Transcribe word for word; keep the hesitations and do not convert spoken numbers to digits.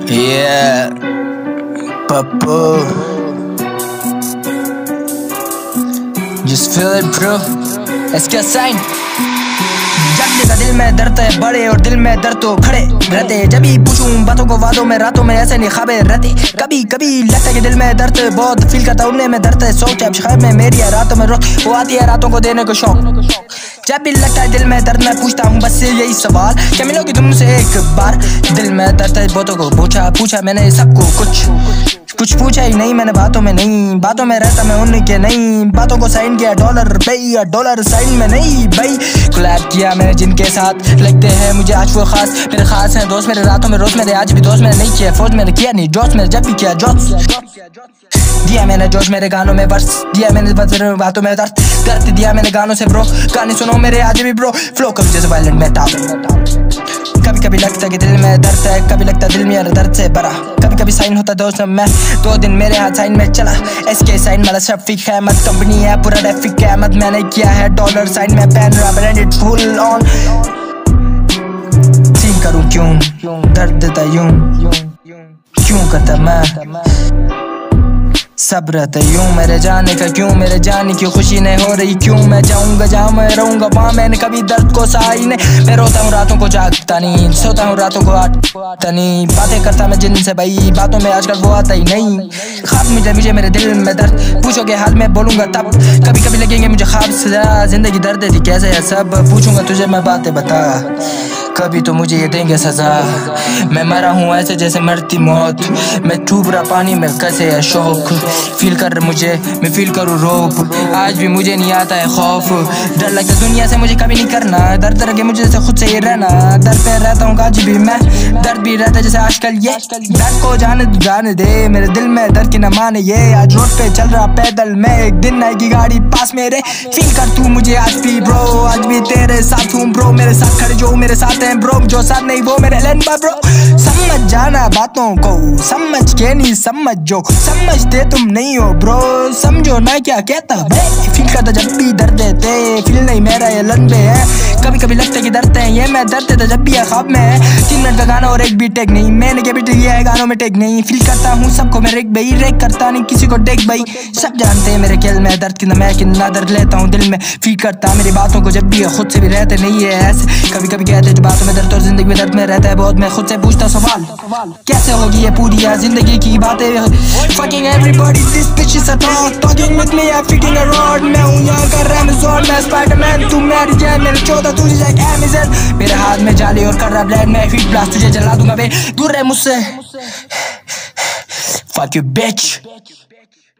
Yeah, Papu. Just feel it, bro. इसका sign जब का दिल में दर्द है बड़े और दिल में दर्द तो खड़े रहते। जब भी पूछूं बातों को वादों में रातों में ऐसे नहीं ख्वाबे रहते। कभी कभी लगता है कि दिल में दर्द बहुत फील करता उन्हें में दर्द है सोच अब ख्वाब में मेरी है रातों में रोज वो आती है रातों को देने को शौक। जब भी लगता है दिल में दर्द मैं पूछता हूँ बस यही सवाल क्या मिलोगी तुमसे एक बार। दिल में दर्द है बहुतों को पूछा पूछा मैंने सबको कुछ कुछ पूछा ही नहीं मैंने बातों में नहीं बातों में रहता मैं उनके नहीं बातों को साइन किया डॉलर भैया डॉलर साइन में नहीं भाई कोलैब किया मैंने जिनके साथ लगते हैं मुझे आज वो खास मेरे खास हैं दोस्त मेरे रातों में रोज मेरे आज भी दोस्त मैंने नहीं किया फोर्स मैंने किया नहीं जोश मैंने जब भी किया जोश दिया मैंने जोश मेरे गानों में वर्स दिया मैंने बातों में दर्द दर्द दिया मैंने गानों से ब्रो गाने सुनो मेरे आज भी ब्रो फ्लो करो जैसे वायलेंट मेटाल। कभी कभी लगता कि दिल में दर्द है कभी लगता दिल मेरा दर्द से बड़ा कभी कभी साइन होता दोस्त मैं दो दिन मेरे हाथ साइन में चला एसके साइन वाला शफीक अहमद कंपनी है पूरा रफीक अहमद मैंने किया है डॉलर साइन में पहन रहा ब्रांडेड फुल ऑन सीन करूं क्यों दर्द देता यूं क्यों करता मैं सब्र यूं मेरे जाने का क्यों मेरे जाने की खुशी नहीं हो रही क्यों मैं जाऊंगा जहाँ मैं रहूंगा वहाँ मैंने कभी दर्द को सहा ही नहीं मैं रोता हूँ रातों को जागता नहीं सोता हूँ रातों को आता नहीं बातें करता मैं जिनसे भाई बातों में आजकल वो आता ही नहीं ख्वाब मिले मुझे मेरे दिल में दर्द पूछोगे हाल में बोलूंगा तब कभी कभी लगेंगे मुझे ख्वाब से जिंदगी दर्द थी कैसे है सब पूछूंगा तुझे मैं बातें बता कभी तो मुझे ये देंगे सजा मैं मरा हूँ ऐसे जैसे मरती मौत मैं डूब रहा पानी में कैसे है शौक फील कर मुझे मैं फील करूँ रोप आज भी मुझे नहीं आता है खौफ डर लगता दुनिया से मुझे कभी नहीं करना दर्द लगे मुझे जैसे खुद से ही रहना दर्द पे रहता हूँ आज भी मैं दर्द भी रहता जैसे आजकल ये दर्द को जाने जाने दे मेरे दिल में दर्द की न माने ये आज रोड पे चल रहा पैदल मैं एक दिन आएगी गाड़ी पास मेरे फील कर तू मुझे आज भी ब्रो आज भी तेरे साथ हूँ ब्रो मेरे साथ खड़े जो मेरे साथ हैं ब्रो जो साथ नहीं वो मेरे लेंबा ब्रो समझ जाना बातों को समझ के नहीं समझ जो समझते तुम नहीं हो ब्रो समझो ना क्या कहता भाई फील करता जब भी दर्द देते फील नहीं मेरा ये लंबे है कभी कभी लगता कि दर्द है ये मैं दर्द देता जब भी ख्वाब में है तीन मिनट का गाना और एक भी टेक नहीं मैंने के भी दिया है गानों में टेक नहीं फील करता हूँ सबको मैं रेक भाई रेक करता नहीं किसी को टेक भाई सब जानते हैं मेरे खेल में दर्द की न मैं कितना दर्द लेता हूँ दिल में फील करता मेरी बातों को जब भी खुद से भी रहते नहीं है ऐसे कभी कभी कहते जो बातों में दर्द और जिंदगी में दर्द में रहता है बहुत मैं खुद से पूछता सवाल कैसे होगी ये पूरी जिंदगी की बातें fucking everybody this bitch is a talk talking with me I'm feeding a rod मैं हूँ यहाँ का Amazon मैं Spiderman तू मेरी जैन मेरे चौदह तुझे जाए Amazon मेरे हाथ में जाली और कर रहा ब्लैड मैं फीट ब्लास्ट तुझे जला दूंगा बे दूर रहे मुझसे fuck you bitch।